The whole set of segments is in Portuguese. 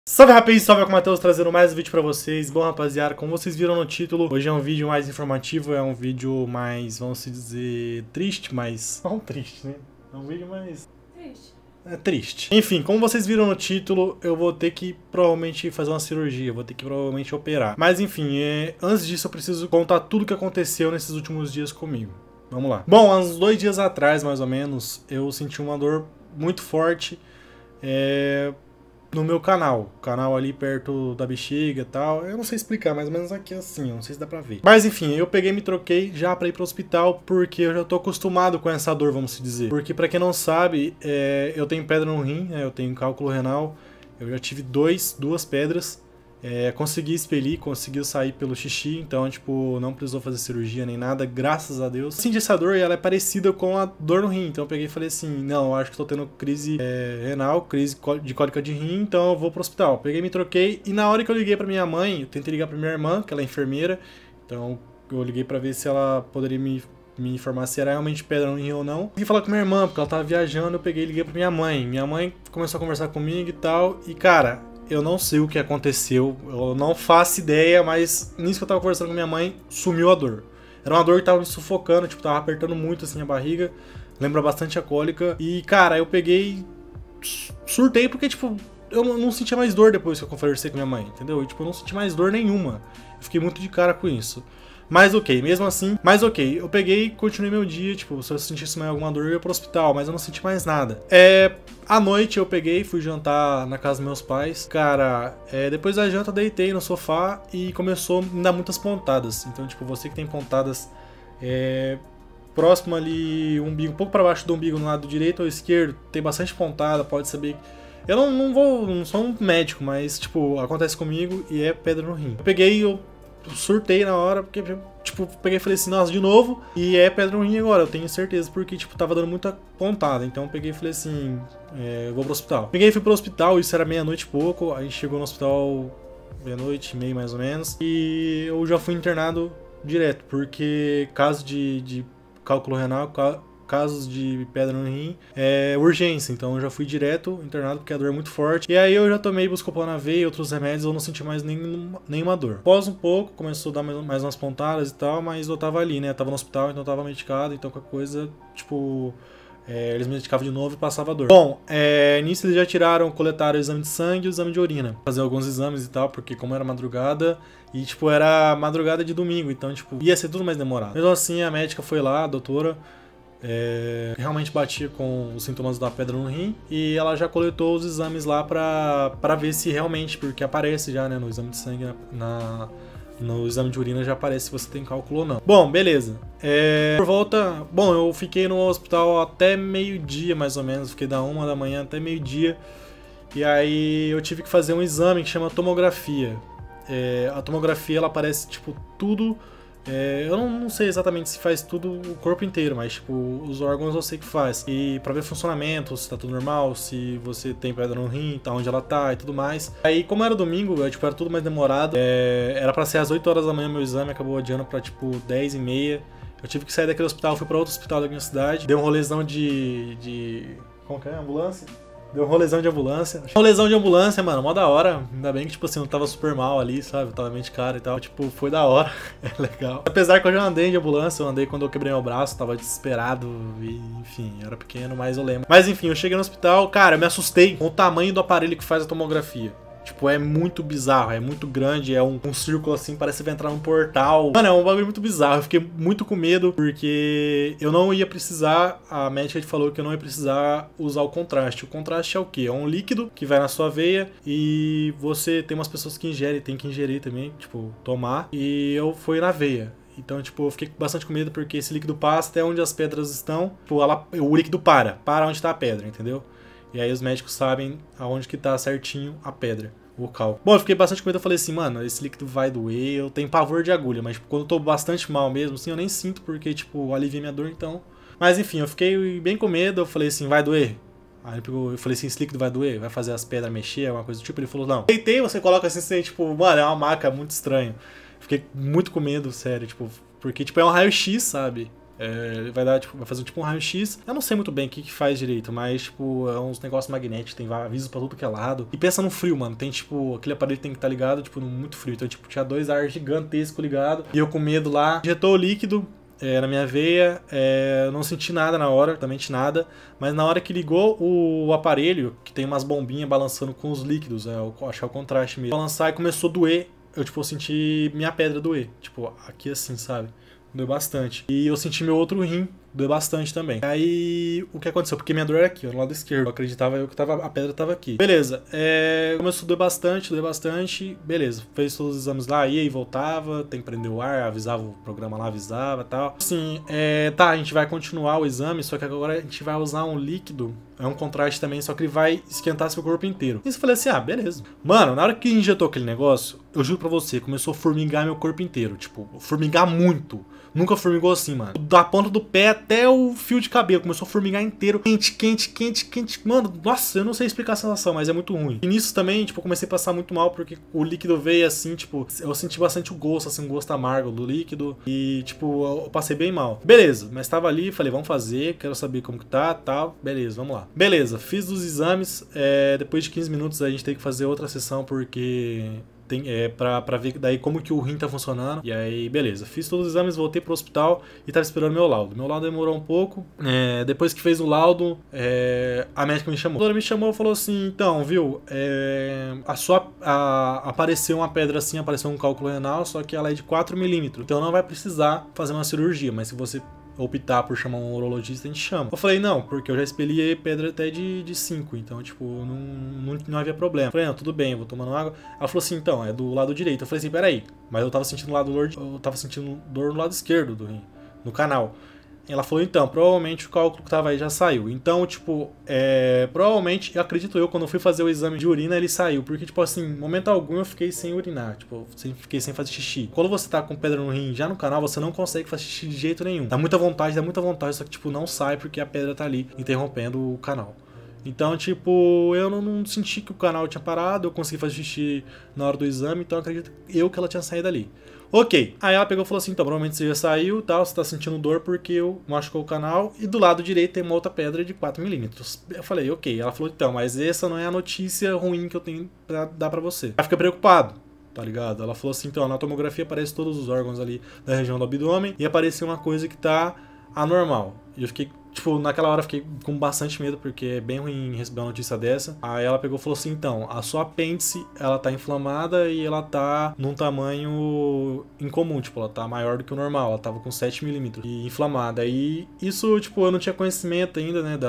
Salve rapaz, salve, com o Matheus trazendo mais um vídeo pra vocês. Bom rapaziada, como vocês viram no título, hoje é um vídeo mais informativo, é um vídeo mais, vamos dizer, triste, mas... não triste, né? É um vídeo mais... triste. É triste. Enfim, como vocês viram no título, eu vou ter que provavelmente fazer uma cirurgia, vou ter que provavelmente operar. Mas enfim, antes disso eu preciso contar tudo o que aconteceu nesses últimos dias comigo. Vamos lá. Bom, há uns 2 dias atrás, mais ou menos, eu senti uma dor muito forte, no meu canal ali perto da bexiga e tal. Eu não sei explicar, mais ou menos aqui assim, eu não sei se dá pra ver. Mas enfim, eu peguei e me troquei já pra ir pro hospital, porque eu já tô acostumado com essa dor, vamos dizer. Porque pra quem não sabe, eu tenho pedra no rim, eu tenho cálculo renal, eu já tive duas pedras. Consegui expelir, conseguiu sair pelo xixi, então, tipo, não precisou fazer cirurgia nem nada, graças a Deus. Senti essa dor e ela é parecida com a dor no rim, então eu peguei e falei assim, não, eu acho que tô tendo crise renal, crise de cólica de rim, então eu vou pro hospital. Peguei, me troquei, e na hora que eu liguei pra minha mãe, eu tentei ligar pra minha irmã, que ela é enfermeira, então eu liguei pra ver se ela poderia me informar se era realmente pedra no rim ou não. Consegui falar com minha irmã, porque ela tava viajando, eu peguei e liguei pra minha mãe. Minha mãe começou a conversar comigo e tal, e cara... eu não sei o que aconteceu, eu não faço ideia, mas nisso que eu tava conversando com minha mãe, sumiu a dor. Era uma dor que tava me sufocando, tipo, tava apertando muito assim a barriga, lembra bastante a cólica. E, cara, eu peguei, surtei porque, tipo, eu não sentia mais dor depois que eu conversei com minha mãe, entendeu? E, tipo, eu não senti mais dor nenhuma. Eu fiquei muito de cara com isso. Mas ok, mesmo assim, eu peguei e continuei meu dia, tipo, se eu sentisse mais alguma dor eu ia pro hospital, mas eu não senti mais nada. À noite eu peguei, fui jantar na casa dos meus pais. Cara, depois da janta eu deitei no sofá e começou a me dar muitas pontadas. Então, tipo, você que tem pontadas próximo ali, o umbigo, um pouco pra baixo do umbigo, no lado direito ou esquerdo, tem bastante pontada, pode saber... eu não sou um médico, mas, tipo, acontece comigo e é pedra no rim. Eu peguei e eu surtei na hora, porque, tipo, peguei e falei assim, nossa, de novo, e é pedra no rim agora, eu tenho certeza, porque, tipo, tava dando muita pontada, então eu peguei e falei assim, eu vou pro hospital. Peguei e fui pro hospital, isso era meia-noite e pouco, a gente chegou no hospital meia-noite e meia, mais ou menos, e eu já fui internado direto, porque caso de cálculo renal, casos de pedra no rim, urgência, então eu já fui direto internado porque a dor é muito forte. E aí eu já tomei Buscopan na veia e outros remédios, eu não senti mais nenhuma dor. Após um pouco, começou a dar mais umas pontadas e tal, mas eu tava ali, né, eu tava no hospital, então eu tava medicado, então qualquer coisa, tipo... eles me medicavam de novo e passava a dor. Bom, nisso eles já coletaram o exame de sangue e o exame de urina. Fazer alguns exames e tal, porque como era madrugada, e tipo, era madrugada de domingo, então tipo, ia ser tudo mais demorado. Mesmo assim, a médica foi lá, a doutora, realmente batia com os sintomas da pedra no rim, e ela já coletou os exames lá pra ver se realmente, porque aparece já, né, no exame de sangue, no exame de urina já aparece se você tem cálculo ou não. Bom, beleza. Por volta... bom, eu fiquei no hospital até meio-dia, mais ou menos. Fiquei da 1 da manhã até meio-dia. E aí eu tive que fazer um exame que chama tomografia. A tomografia, ela aparece, tipo, tudo... eu não sei exatamente se faz tudo o corpo inteiro, mas tipo, os órgãos eu sei que faz. E pra ver funcionamento, se tá tudo normal, se você tem pedra no rim, tá onde ela tá e tudo mais. Aí, como era domingo, tipo, era tudo mais demorado. Era pra ser às 8 horas da manhã meu exame, acabou adiando pra tipo 10h30. Eu tive que sair daquele hospital, fui pra outro hospital da minha cidade. Dei um rolezão como que é? Ambulância? Deu um rolezão de ambulância. Rolezão de ambulância, mano, mó da hora. Ainda bem que, tipo assim, eu não tava super mal ali, sabe? Eu tava mente cara e tal. Tipo, foi da hora. É legal. Apesar que eu já andei de ambulância, eu andei quando eu quebrei meu braço, tava desesperado e, enfim, eu era pequeno, mas eu lembro. Mas, enfim, eu cheguei no hospital, cara, eu me assustei com o tamanho do aparelho que faz a tomografia. Tipo, é muito bizarro, é muito grande, é um círculo assim, parece que vai entrar num portal. Mano, é um bagulho muito bizarro, eu fiquei muito com medo, porque eu não ia precisar, a médica falou que eu não ia precisar usar o contraste. O contraste é o quê? É um líquido que vai na sua veia e você tem umas pessoas que tem que ingerir também, tipo, tomar, e eu fui na veia. Então, tipo, eu fiquei bastante com medo porque esse líquido passa até onde as pedras estão, tipo, o líquido para onde tá a pedra, entendeu? E aí os médicos sabem aonde que tá certinho a pedra, o cálculo. Bom, eu fiquei bastante com medo, eu falei assim, mano, esse líquido vai doer, eu tenho pavor de agulha, mas tipo, quando eu tô bastante mal mesmo, assim, eu nem sinto porque, tipo, alivia minha dor, então... mas enfim, eu fiquei bem com medo, eu falei assim, vai doer? Aí eu falei assim, esse líquido vai doer? Vai fazer as pedras mexer, alguma coisa do tipo? Ele falou, não. Deitei, você coloca assim, você, tipo, mano, é uma maca muito estranho. Fiquei muito com medo, sério, tipo, porque, tipo, é um raio-x, sabe? Ele vai dar, tipo, vai fazer tipo um raio-x. Eu não sei muito bem o que faz direito, mas, tipo, é uns negócios magnéticos, tem avisos pra tudo que é lado. E pensa no frio, mano. Tem, tipo, aquele aparelho tem que estar ligado, tipo, muito frio. Então, tipo, tinha 2 ar gigantescos ligados. E eu com medo lá, injetou o líquido na minha veia. Eu não senti nada na hora, totalmente nada. Mas na hora que ligou o aparelho, que tem umas bombinhas balançando com os líquidos, eu acho que é o contraste mesmo. Balançar e começou a doer. Eu, tipo, senti minha pedra doer. Tipo, aqui assim, sabe? Doeu bastante. E eu senti meu outro rim doeu bastante também. Aí, o que aconteceu? Porque minha dor era aqui, ó, no lado esquerdo. Eu acreditava eu que a pedra tava aqui. Beleza. Começou a doer bastante. Beleza. Fez todos os exames lá, ia e voltava. Tem que prender o ar, avisava o programa lá, avisava e tal. Assim, tá, a gente vai continuar o exame, só que agora a gente vai usar um líquido. É um contraste também, só que ele vai esquentar seu corpo inteiro. E eu falei assim, beleza. Mano, na hora que injetou aquele negócio, eu juro pra você, começou a formigar meu corpo inteiro. Tipo, formigar muito. Nunca formigou assim, mano. Da ponta do pé até o fio de cabelo. Começou a formigar inteiro. Quente. Mano, nossa, eu não sei explicar a sensação, mas é muito ruim. E nisso também, tipo, eu comecei a passar muito mal, porque o líquido veio assim, tipo, eu senti bastante o gosto, assim, um gosto amargo do líquido. E, tipo, eu passei bem mal. Beleza, mas tava ali, falei, vamos fazer, quero saber como que tá, tal. Beleza, vamos lá. Beleza, fiz os exames. Depois de 15 minutos a gente tem que fazer outra sessão, porque... pra ver daí como que o rim tá funcionando. E aí, beleza. Fiz todos os exames, voltei pro hospital e tava esperando meu laudo. Meu laudo demorou um pouco. Depois que fez o laudo, a médica me chamou. A doutora me chamou e falou assim, então, viu, apareceu uma pedra assim, apareceu um cálculo renal, só que ela é de 4 milímetros. Então não vai precisar fazer uma cirurgia, mas se você optar por chamar um urologista, a gente chama. Eu falei, não, porque eu já expeli pedra até de 5, então, tipo, não havia problema. Eu falei, não, tudo bem, eu vou tomando água. Ela falou assim, então, é do lado direito. Eu falei assim, peraí, mas eu tava sentindo dor no lado esquerdo do rim, no canal. Ela falou, então, provavelmente o cálculo que tava aí já saiu. Então, tipo, provavelmente, acredito eu, quando eu fui fazer o exame de urina, ele saiu. Porque, tipo assim, em momento algum eu fiquei sem urinar. Tipo, fiquei sem fazer xixi. Quando você tá com pedra no rim já no canal, você não consegue fazer xixi de jeito nenhum. Dá muita vontade, só que, tipo, não sai porque a pedra tá ali, interrompendo o canal. Então, tipo, eu não senti que o canal tinha parado, eu consegui fazer xixi na hora do exame, então acredito eu que ela tinha saído ali. Ok. Aí ela pegou e falou assim, então, provavelmente você já saiu e tal, você tá sentindo dor porque eu machucou o canal, e do lado direito tem uma outra pedra de 4 milímetros. Eu falei, ok. Ela falou, então, mas essa não é a notícia ruim que eu tenho pra dar pra você. Ela fica preocupado, tá ligado? Ela falou assim, então, na tomografia aparece todos os órgãos ali da região do abdômen, e apareceu uma coisa que tá anormal. E eu fiquei, tipo, naquela hora fiquei com bastante medo, porque é bem ruim receber uma notícia dessa. Aí ela pegou e falou assim, então, a sua apêndice, ela tá inflamada e ela tá num tamanho incomum, tipo, ela tá maior do que o normal, ela tava com 7 milímetros e inflamada. E isso, tipo, eu não tinha conhecimento ainda, né,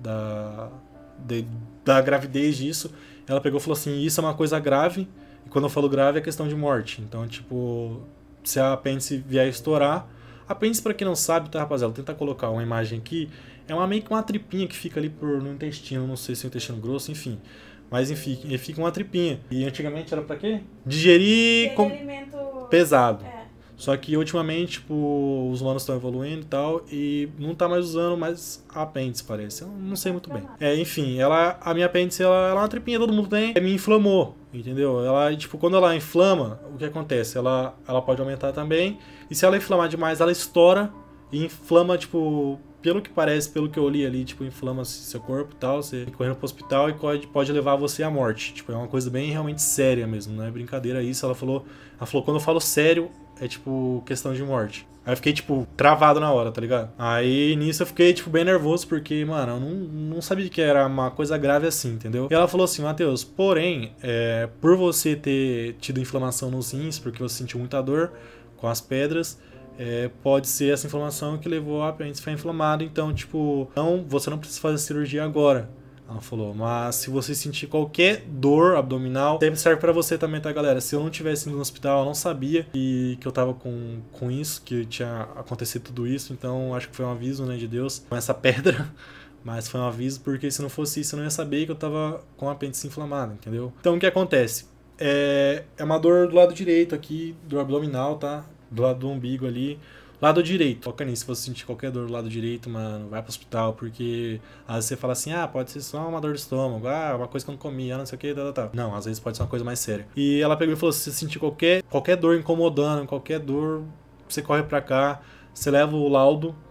da gravidez disso. Ela pegou e falou assim, isso é uma coisa grave, e quando eu falo grave é questão de morte. Então, tipo, se a apêndice vier a estourar... Apêndice, pra quem não sabe, tá, rapaziada? Vou tentar colocar uma imagem aqui. É meio que uma tripinha que fica ali no intestino. Não sei se é o intestino grosso, enfim. Mas enfim, fica uma tripinha. E antigamente era pra quê? Digerir alimento pesado. Só que ultimamente, tipo, os humanos estão evoluindo e tal, e não tá mais usando mais a apêndice, parece. Eu não sei muito bem. Enfim, a minha apêndice, ela é uma tripinha, todo mundo tem. Me inflamou, entendeu? Ela, tipo, quando ela inflama, o que acontece? Ela pode aumentar também, e se ela inflamar demais, ela estoura e inflama, tipo... Pelo que parece, pelo que eu li ali, tipo, inflama seu corpo e tal, você correndo pro hospital e pode levar você à morte. Tipo, é uma coisa bem realmente séria mesmo, não é brincadeira isso. Ela falou, quando eu falo sério, é tipo questão de morte. Aí eu fiquei, tipo, travado na hora, tá ligado? Aí nisso eu fiquei, tipo, bem nervoso, porque, mano, eu não sabia que era uma coisa grave assim, entendeu? E ela falou assim, Matheus, porém, por você ter tido inflamação nos rins, porque você sentiu muita dor com as pedras, pode ser essa inflamação que levou a apêndice a ficar inflamada, então, tipo, você não precisa fazer cirurgia agora. Ela falou, mas se você sentir qualquer dor abdominal, sempre serve pra você também, tá, galera? Se eu não tivesse ido no hospital, eu não sabia que eu tava com isso, que tinha acontecido tudo isso, então acho que foi um aviso, né, de Deus, com essa pedra. Mas foi um aviso, porque se não fosse isso, eu não ia saber que eu tava com a apêndice inflamada, entendeu? Então, o que acontece? É uma dor do lado direito aqui, do abdominal, tá? Do lado do umbigo ali. Lado direito. Foca nisso. Se você sentir qualquer dor do lado direito, mano, vai pro hospital, porque às vezes você fala assim, pode ser só uma dor de estômago, uma coisa que eu não comi, não sei o que, tá. Não, às vezes pode ser uma coisa mais séria. E ela pegou e falou, se você sentir qualquer dor incomodando, qualquer dor, você corre pra cá, você leva o laudo,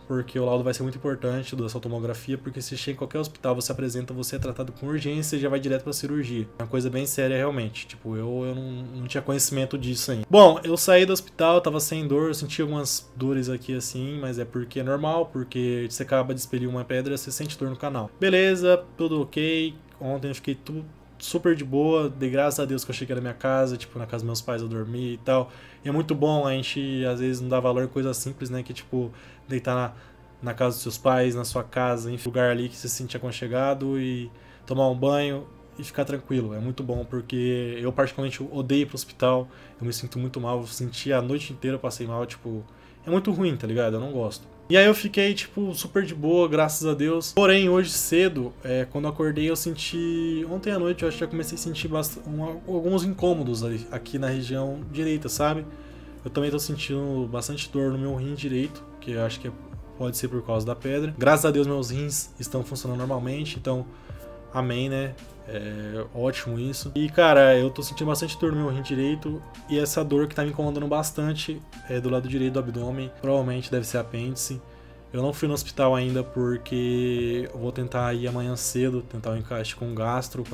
porque o laudo vai ser muito importante da sua tomografia, porque se chega em qualquer hospital, você apresenta, você é tratado com urgência e já vai direto pra cirurgia. É uma coisa bem séria realmente, tipo, eu não tinha conhecimento disso ainda. Bom, eu saí do hospital, tava sem dor, eu senti algumas dores aqui assim, mas é porque é normal, porque você acaba de expelir uma pedra, você sente dor no canal. Beleza, tudo ok, ontem eu fiquei tudo super de boa, dei graças a Deus que eu cheguei na minha casa, tipo, na casa dos meus pais eu dormi e tal. E é muito bom, a gente às vezes não dá valor em coisas simples, né, que tipo, deitar na casa dos seus pais, na sua casa, em lugar ali que você se sente aconchegado e tomar um banho e ficar tranquilo. É muito bom, porque eu particularmente odeio ir pro hospital, eu me sinto muito mal, eu senti a noite inteira, eu passei mal, tipo, é muito ruim, tá ligado? Eu não gosto. E aí eu fiquei, tipo, super de boa, graças a Deus. Porém, hoje cedo, quando eu acordei, eu senti... Ontem à noite eu acho que já comecei a sentir alguns incômodos ali, aqui na região direita, sabe? Eu também tô sentindo bastante dor no meu rim direito, que eu acho que pode ser por causa da pedra. Graças a Deus meus rins estão funcionando normalmente, então amém, né? É ótimo isso. E cara, eu tô sentindo bastante dor no meu rim direito, e essa dor que tá me incomodando bastante é do lado direito do abdômen, provavelmente deve ser apêndice. Eu não fui no hospital ainda porque eu vou tentar ir amanhã cedo, tentar um encaixe com o gastro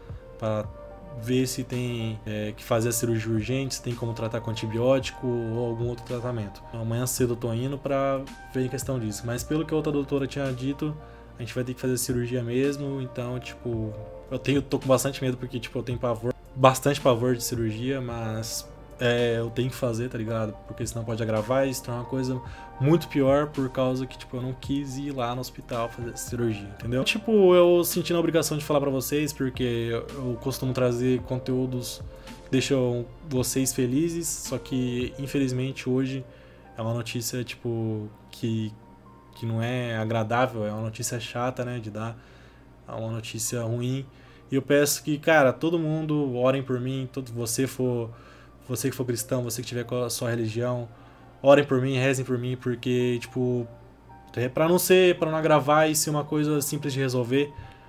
pra ver se tem que fazer a cirurgia urgente, se tem como tratar com antibiótico ou algum outro tratamento. Então, amanhã cedo eu tô indo pra ver em questão disso. Mas pelo que a outra doutora tinha dito, a gente vai ter que fazer a cirurgia mesmo, então, tipo, tô com bastante medo porque, tipo, eu tenho bastante pavor de cirurgia, mas eu tenho que fazer, tá ligado? Porque senão pode agravar e se tornar uma coisa muito pior por causa que, tipo, eu não quis ir lá no hospital fazer cirurgia, entendeu? Tipo, eu senti a obrigação de falar pra vocês porque eu costumo trazer conteúdos que deixam vocês felizes, só que, infelizmente, hoje é uma notícia, tipo, que não é agradável, é uma notícia chata, né, de dar, é uma notícia ruim. E eu peço que, cara, todo mundo orem por mim, você que for cristão, você que tiver com a sua religião, orem por mim, rezem por mim, porque, tipo, pra não agravar e ser uma coisa simples de resolver.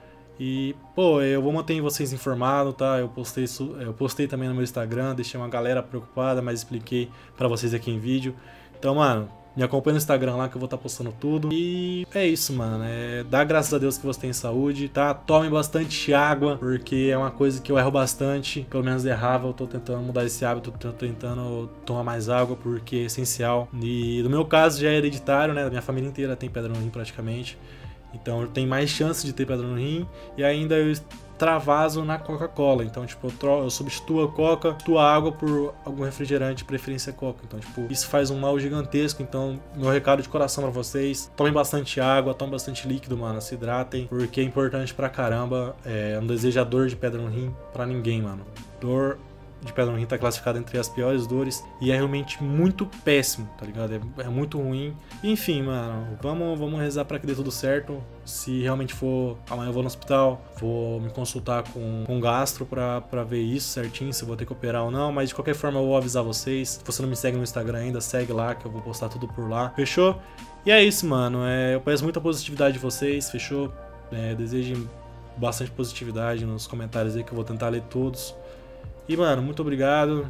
E, pô, eu vou manter vocês informados, tá? Eu postei também no meu Instagram, deixei uma galera preocupada, mas expliquei pra vocês aqui em vídeo. Então, mano, me acompanha no Instagram lá que eu vou estar postando tudo. E é isso, mano. Dá graças a Deus que você tem saúde, tá? Tomem bastante água, porque é uma coisa que eu erro bastante. Pelo menos errava, eu tô tentando mudar esse hábito, tô tentando tomar mais água, porque é essencial. E no meu caso já é hereditário, né? A minha família inteira tem pedra no rim praticamente. Então eu tenho mais chance de ter pedra no rim. E ainda eu extravaso na Coca-Cola. Então, tipo, eu substituo a Coca, substituo a água por algum refrigerante, preferência Coca. Então, tipo, isso faz um mal gigantesco. Então, meu recado de coração pra vocês: tomem bastante água, tomem bastante líquido, mano. Se hidratem, porque é importante pra caramba. Eu não desejo a dor de pedra no rim pra ninguém, mano. Dor de pedra no rim tá classificada entre as piores dores e é realmente muito péssimo, tá ligado? É muito ruim. Enfim, mano, vamos rezar pra que dê tudo certo. Se realmente for, amanhã eu vou no hospital, vou me consultar com um gastro pra ver isso certinho, se eu vou ter que operar ou não, mas de qualquer forma eu vou avisar vocês. Se você não me segue no Instagram ainda, segue lá que eu vou postar tudo por lá, fechou? E é isso, mano, eu peço muita positividade de vocês, fechou? Desejem bastante positividade nos comentários aí que eu vou tentar ler todos. E, mano, muito obrigado.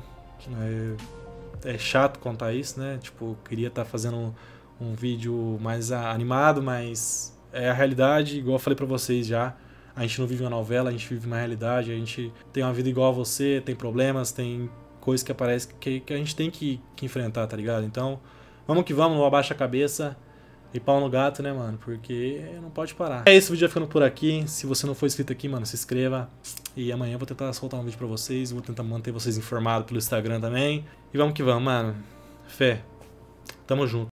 É chato contar isso, né? Tipo, eu queria estar fazendo um vídeo mais animado, mas é a realidade, igual eu falei pra vocês já. A gente não vive uma novela, a gente vive uma realidade, a gente tem uma vida igual a você, tem problemas, tem coisas que aparecem que a gente tem que enfrentar, tá ligado? Então, vamos que vamos, não abaixa a cabeça. E pau no gato, né, mano? Porque não pode parar. É isso, o vídeo vai ficando por aqui. Se você não for inscrito aqui, mano, se inscreva. E amanhã eu vou tentar soltar um vídeo pra vocês. Vou tentar manter vocês informados pelo Instagram também. E vamos que vamos, mano. Fé. Tamo junto.